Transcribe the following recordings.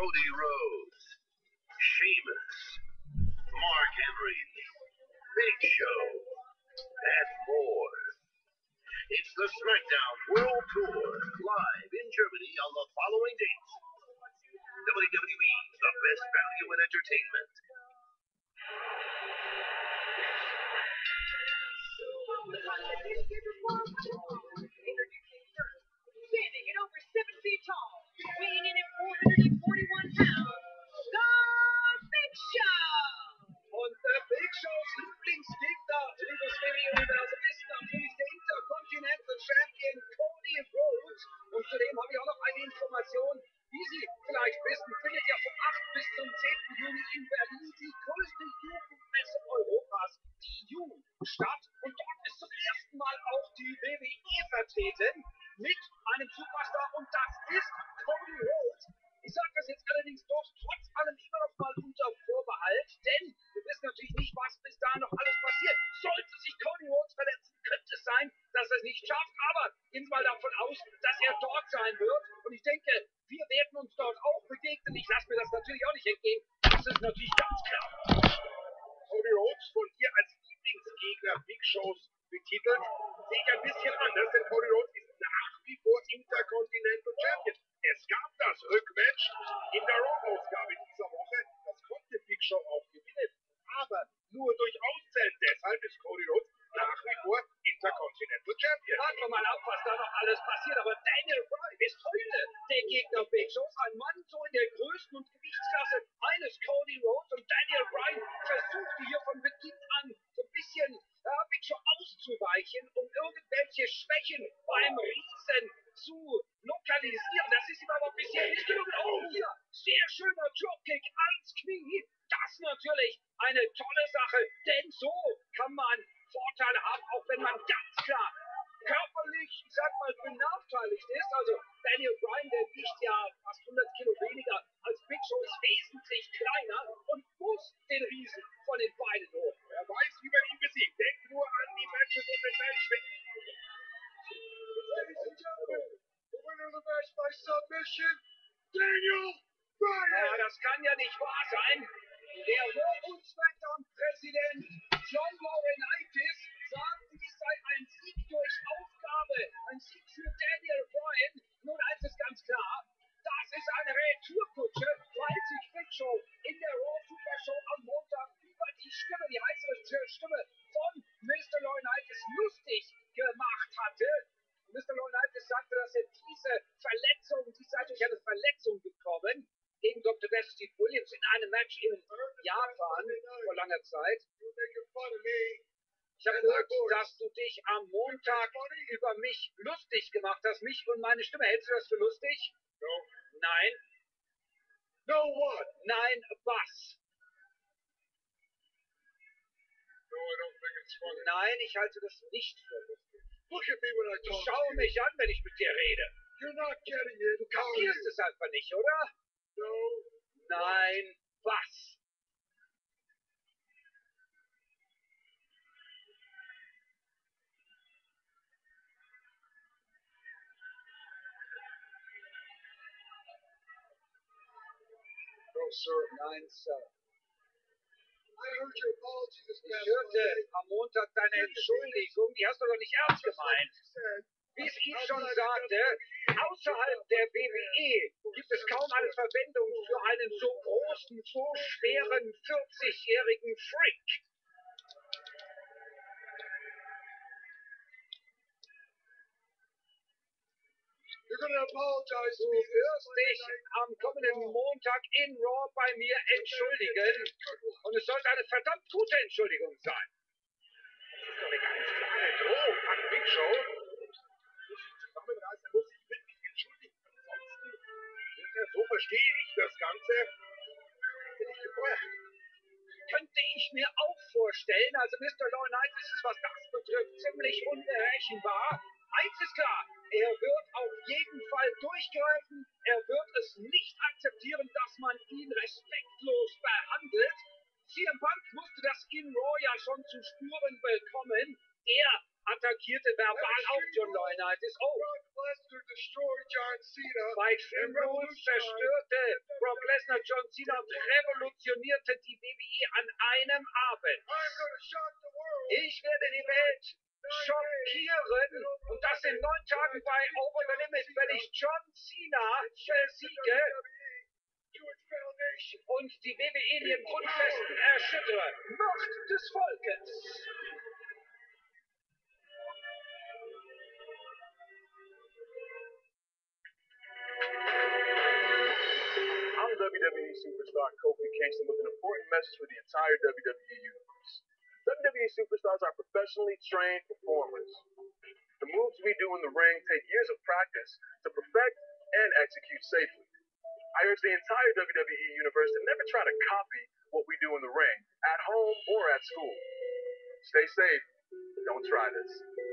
Cody Rhodes, Sheamus, Mark Henry, Big Show, and more. It's the SmackDown World Tour, live in Germany on the following dates. WWE, the best value in entertainment. Standing at over 7 feet tall, weighing in at 441 pounds, The Big Show! Und der Big Shows Lieblingsgegner in das Universum ist natürlich der Intercontinental Champion Cody Rhodes. Und zudem habe ich auch noch eine Information, wie Sie vielleicht wissen, findet ja vom 8. bis zum 10. Juni in Berlin die größte Jugendmesse Europas, die Jugend, statt. Und dort ist zum ersten Mal auch die WWE vertreten mit einem Superstar und das ist Cody Rhodes. Ich sage das jetzt allerdings doch trotz allem immer noch mal unter Vorbehalt, denn wir wissen natürlich nicht, was bis dahin noch alles passiert. Sollte sich Cody Rhodes verletzen, könnte es sein, dass er es nicht schafft, aber gehen wir mal davon aus, dass er dort sein wird. Und ich denke, wir werden uns dort auch begegnen. Ich lasse mir das natürlich auch nicht entgehen. Das ist natürlich ganz klar. Cody Rhodes von dir als Lieblingsgegner Big Shows betitelt, sehe ich ein bisschen anders, denn Cody Rhodes ist nach wie vor Intercontinental Champion. Es gab das Rückmatch in der Raw-Ausgabe dieser Woche. Das konnte Big Show auch gewinnen, aber nur durch Auszählen. Deshalb ist Cody Rhodes nach wie vor Intercontinental Champion. Warten wir mal ab, was da noch alles passiert. Aber Daniel Bryan ist heute der Gegner Big Shows. Ein Mann so in der Größen- und Gewichtsklasse eines Cody Rhodes. Und Daniel Bryan versuchte hier von Beginn an so ein bisschen Big Show auszuweichen, um irgendwelche Schwächen beim Riesen zu lokalisieren. Das ist ihm aber bisher nicht gelungen. Oh, hier, sehr schöner Dropkick ans Knie. Das natürlich eine tolle Sache, denn so kann man Vorteile haben, auch wenn man ganz klar körperlich, ich sag mal, benachteiligt ist. Also Daniel Bryan, der wiegt ja fast 100 Kilo weniger als Big Show, ist wesentlich kleiner und muss den Riesen von den Beinen holen. Er weiß, wie man ihn besiegt. Denk nur an die Matches und den Matchweg. Ladies and gentlemen, the winner of the match by submission, Daniel Bryan! Ja, das kann ja nicht wahr sein. Der Raw und SmackDown-Präsident John Laurinaitis sagt, dies sei ein Sieg durch Aufgabe, ein Sieg für Daniel Bryan. Nun, eins ist ganz klar, das ist eine Retourkutsche, weil sich Big Show in der Raw Super Show am Montag über die Stimme, die heißere Stimme von Mr. Laurinaitis lustig gemacht hatte. Mr. Laurinaitis sagte, dass er diese Verletzung, die sei durch eine Verletzung gekommen, gegen Dr. Steve Williams in einem Match in Japan vor langer Zeit. Ich habe gehört, dass du dich am Montag über mich lustig gemacht hast, mich und meine Stimme. Hältst du das für lustig? No. Nein. No what? Nein, was? No, I don't think it's funny. Nein, ich halte das nicht für lustig. Look at me when I talk Schau to you. mich an, wenn ich mit dir rede. You're not getting it. Du kapierst es einfach nicht, oder? No. Nein, was? No, sir. Nein, Sir. I heard your apology this Ich past hörte Monday. am Montag deine Entschuldigung, die hast du doch nicht ernst gemeint. Wie es Yves schon sagte, außerhalb der WWE gibt es kaum eine Verwendung für einen so großen, so schweren 40-jährigen Freak. You're gonna apologize to Du me. wirst dich am kommenden Montag in Raw bei mir entschuldigen. Und es sollte eine verdammt gute Entschuldigung sein. Das ist doch eine ganz klare Drohung an Big Show. Zusammenreißen muss sich wirklich entschuldigen. Ansonsten, so verstehe ich das Ganze, bin ich gefeuert. Könnte ich mir auch vorstellen, also Mr. Laurinaitis ist, was das betrifft, ziemlich unberechenbar. Eins ist klar, er wird auf jeden Fall durchgreifen, er wird es nicht akzeptieren, dass man ihn respektlos behandelt. CM Punk musste das in Raw ja schon zu spüren bekommen. Er hat da attackierte verbal auch John Laurinaitis. Oh, Brock Lesnar destroyed John Cena. bei Extreme Rules zerstörte Brock Lesnar John Cena und revolutionierte die WWE an einem Abend. I'm gonna shock the world. Ich werde die Welt schockieren. Und das in 9 Tagen bei Over the Limit, wenn ich John Cena besiege Jewish Foundation. und die WWE in ihren Grundfesten erschüttere. Macht des Volkes. I'm WWE superstar Kofi Kingston with an important message for the entire WWE universe. WWE superstars are professionally trained performers. The moves we do in the ring take years of practice to perfect and execute safely. I urge the entire WWE universe to never try to copy what we do in the ring, at home or at school. Stay safe. Don't try this.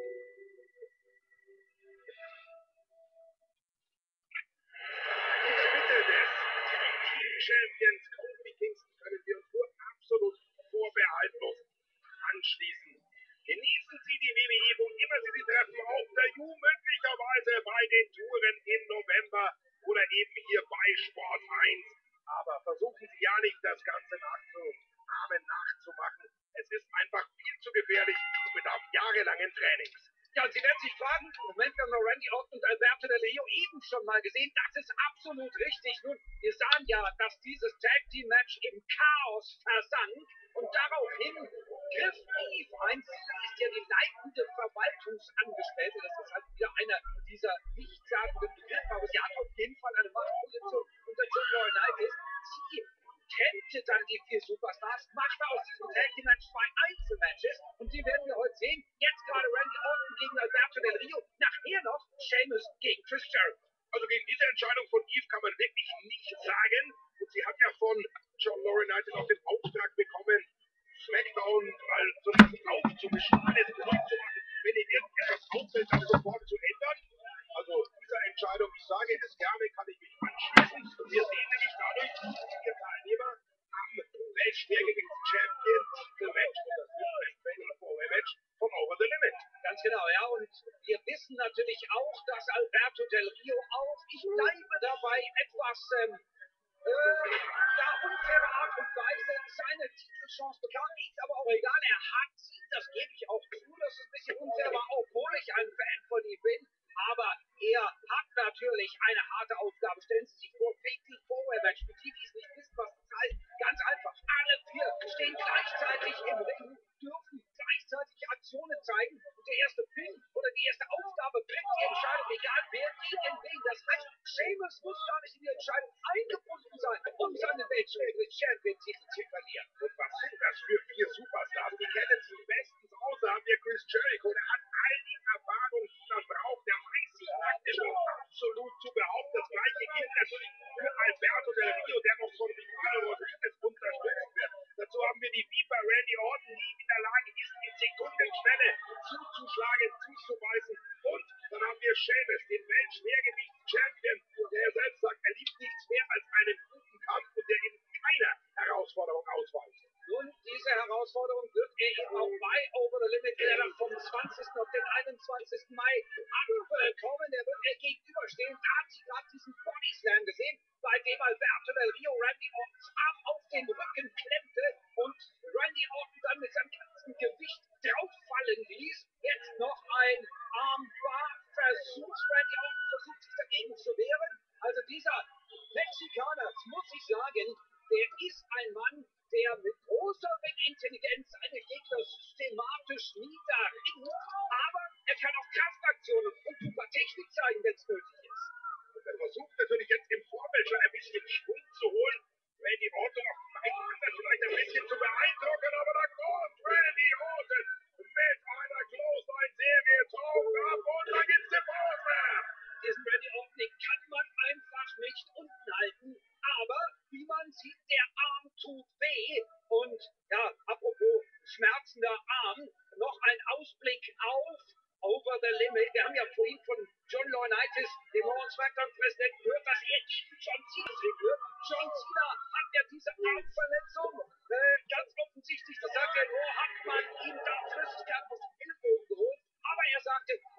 Bitte des Champions Kofi Kingston können wir uns nur absolut vorbehaltlos anschließen. Genießen Sie die WWE, wo immer Sie sie treffen, auf der U, möglicherweise bei den Touren im November oder eben hier bei Sport 1. Aber versuchen Sie ja nicht, das Ganze nachzumachen. Es ist einfach viel zu gefährlich und bedarf jahrelangen Trainings. Ja, und Sie werden sich fragen, Moment, wir haben noch Randy Orton und Alberto Del Rio eben schon mal gesehen. Das ist absolut richtig. Nun, wir sahen ja, dass dieses Tag-Team-Match im Chaos versank und daraufhin griff Eve ein. Sie ist ja die leitende Verwaltungsangestellte. Das ist halt wieder einer dieser nichtssagenden Begriffe, aber sie hat auf jeden Fall eine Machtposition unter John Laurinaitis. Sie trennte dann die 4 Superstars, machte aus diesem Tag-Team-Match 2 Einzelmatches und die werden wir heute sehen. Jetzt gerade Randy Orton gegen Alberto Del Rio, nachher noch Sheamus gegen Chris Jericho. Also gegen diese Entscheidung von Eve kann man wirklich nichts sagen. Und sie hat ja von John Laurinaitis auch den Auftrag bekommen, SmackDown mal so ein bisschen aufzumischen, alles ruhig zu machen, wenn ihr irgendetwas auffällt, dann sofort zu ändern. Also dieser Entscheidung, ich sage es gerne, kann ich mich anschließen. Wir sehen nämlich dadurch, vier Teilnehmer am Weltschwergewichts-Champion Match und das Fatal-4-Way-Match von Over the Limit. Ganz genau, ja, und wir wissen natürlich auch, dass Alberto Del Rio auf, ich bleibe dabei, etwas unfaire Art und Weise seine Titelchance bekam. Ist aber auch egal, er hat sie, das gebe ich auch zu, dass es ein bisschen unfair war, obwohl ich ein Fan von ihm bin. Aber er hat natürlich eine harte Aufgabe. Stellen Sie sich vor, Fatal 4-Way-Match. Für die, die es nicht wissen, was das heißt, ganz einfach. Alle 4 stehen gleichzeitig im Ring, dürfen gleichzeitig Aktionen zeigen. Und der erste Pin oder die erste Aufgabe bringt die Entscheidung, egal wer gegen wen. Das heißt, Sheamus muss gar nicht in die Entscheidung eingebunden sein, um seinen Weltschwergewichts-Champion-Titel zu verlieren. Und was sind das für 4 Superstars? Die kennen sich bestens aus. Da haben wir Chris Jericho, der hat all die Erfahrung, die man braucht. Der weiß sich praktisch absolut zu behaupten. Das gleiche gilt natürlich für Alberto Del Rio, der noch von Ricardo Rodriguez unterstützt wird. Dazu haben wir die Viper Randy Orton, die in der Lage ist, in Sekundenschnelle zuzuschlagen, zuzubeißen. Und dann haben wir Sheamus, den Weltschwergewichts-Champion, der selbst sagt, er liebt nichts mehr als einen guten Kampf und der in keiner Herausforderung ausweicht. Nun, diese Herausforderung wird er eben auch bei Over the Limit, der dann vom 20. auf den 21. Mai abkommen. Der wird er gegenüberstehen. Da haben Sie gerade diesen Bodyslam gesehen, bei dem Alberto Del Rio Randy Ortons Arm auf den Rücken klemmte und Randy Orton dann mit seinem ganzen Gewicht drauffallen ließ. Jetzt noch ein Armbar-Versuch. Randy Orton versucht sich dagegen zu wehren. Also dieser Mexikaner, das muss ich sagen, der ist ein Mann, der mit großer Intelligenz seine Gegner systematisch niederringt, aber er kann auch Kraftaktionen und super Technik zeigen, wenn es nötig ist. Und er versucht natürlich jetzt im Vorfeld schon ein bisschen Schwung zu holen, Randy Orton auch vielleicht ein bisschen zu beeindrucken, aber da kommt Randy Orton mit einer Clothesline-Serie, taucht ab und da gibt's die Pause. Diesen Randy Orton, den kann man einfach nicht unten halten, aber wie man sieht, der Arm tut weh. Und ja, apropos schmerzender Arm, noch ein Ausblick auf Over the Limit. Wir haben ja vorhin von John Laurinaitis, dem Raw SmackDown-Präsidenten, gehört, dass er gegen John Cena treten wird. John Cena hat ja diese Armverletzung. Ganz offensichtlich, das sagt er, hat man ihm da Flüssigkeit aus dem Ellbogen geholt. Aber er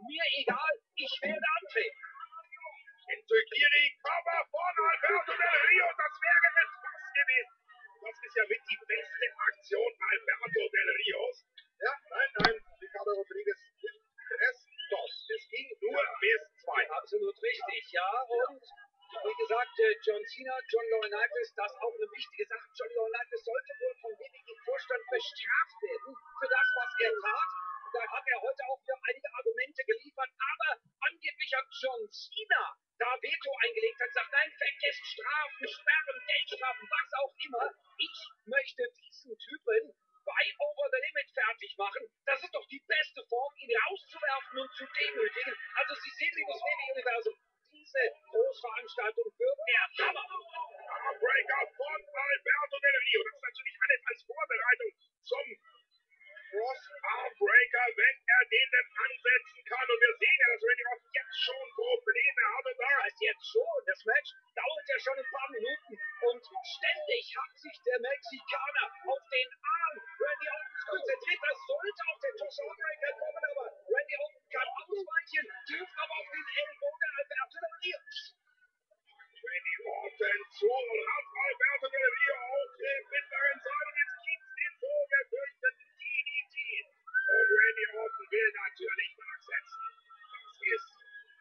Mir egal, ich werde antreten. Enzuigiri, Cover von Alberto Del Rio, das wäre jetzt was gewesen. Das ist ja mit die beste Aktion Alberto Del Rios. Ja, nein, Ricardo Rodriguez Restos. Es ging nur bis 2. Absolut richtig, ja. Und wie gesagt, John Cena, John Laurinaitis, das ist auch eine wichtige Sache. John Laurinaitis sollte wohl vom WWE-Vorstand bestraft werden für das, was er tat. Da hat er heute auch wieder einige Argumente geliefert. Aber angeblich hat John Cena da Veto eingelegt, hat gesagt, nein, vergesst Strafen, Sperren, Geldstrafen, was auch immer. Ich möchte diesen Typen bei Over the Limit fertig machen. Das ist doch die beste Form, ihn rauszuwerfen und zu demütigen. Also Sie sehen, liebes WWE-Universum, diese Großveranstaltung wird der Hammer. Breaker von Alberto Del Rio. Das ist natürlich alles als Vorbereitung zum Cross-Arm-Breaker, wenn er den denn ansetzen kann. Und wir sehen ja, dass Randy Orton jetzt schon Probleme hat. Und da heißt jetzt schon, das Match dauert ja schon ein paar Minuten. Und ständig hat sich der Mexikaner auf den Arm Randy Orton konzentriert. Das sollte auch der Cross-Arm-Breaker kommen, aber Randy Orton kann ausweichen, trifft aber auf den Ellbogen Alberto Del Rio. Randy Orton zu und hat Alberto Del Rio auf den mittleren Seil. Und jetzt gibt es den so gefürchteten DDT. Und Randy Orton will natürlich nachsetzen. Das ist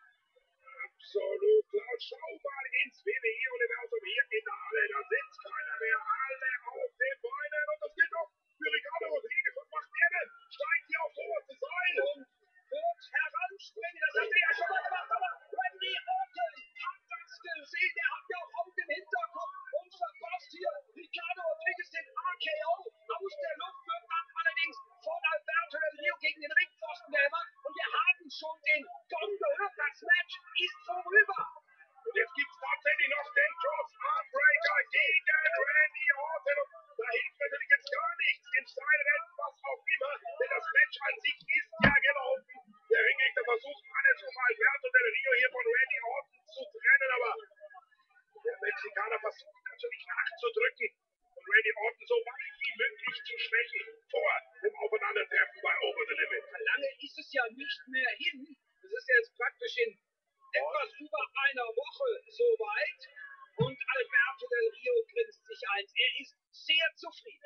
absolut laut. Schau mal ins WWE-Universum hier in der Halle. Da sitzt keiner mehr. Alle auf den Beinen. Und das gilt auch für Ricardo Rodriguez. Was macht der denn? Steigt hier aufs oberste Seil und wird heranspringen. Das hat er ja schon mal gemacht. Aber Randy Orton hat das gesehen. Der hat ja auch auf dem Hinterkopf und verpasst hier Ricardo Rodriguez den RKO. Aus der Luft wird dann allerdings von Alberto Del Rio gegen den Ringpfosten gehämmert. Und wir haben schon den Gong gehört. Das Match ist vorüber. Und jetzt gibt es tatsächlich noch den Cross-Arm-Breaker gegen Randy Orton. Und da hilft natürlich jetzt gar nichts im Seilrennen, was auch immer. Denn das Match an sich ist ja gelaufen. Der Ringrichter versucht alles, um Alberto Del Rio hier von Randy Orton zu trennen. Aber der Mexikaner versucht natürlich nachzudrücken und Randy Orton so weit wie möglich zu schwächen vor dem Aufeinandertreffen bei Over the Limit. Lange ist es ja nicht mehr hin. Es ist jetzt praktisch in etwas über einer Woche soweit. Und Alberto Del Rio grinst sich eins. Er ist sehr zufrieden.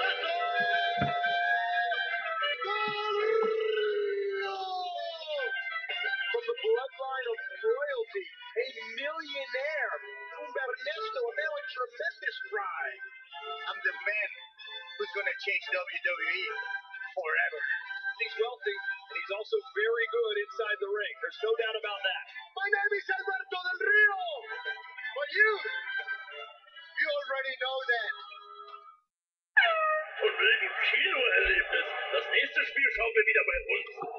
From the bloodline of royalty, a millionaire, Humberto, a man with tremendous pride. I'm the man who's going to change WWE forever. He's wealthy, and he's also very good inside the ring. There's no doubt about that. My name is Alberto Del Rio. But you already know that. Von wegen Kinoerlebnis. Das nächste Spiel schauen wir wieder bei uns.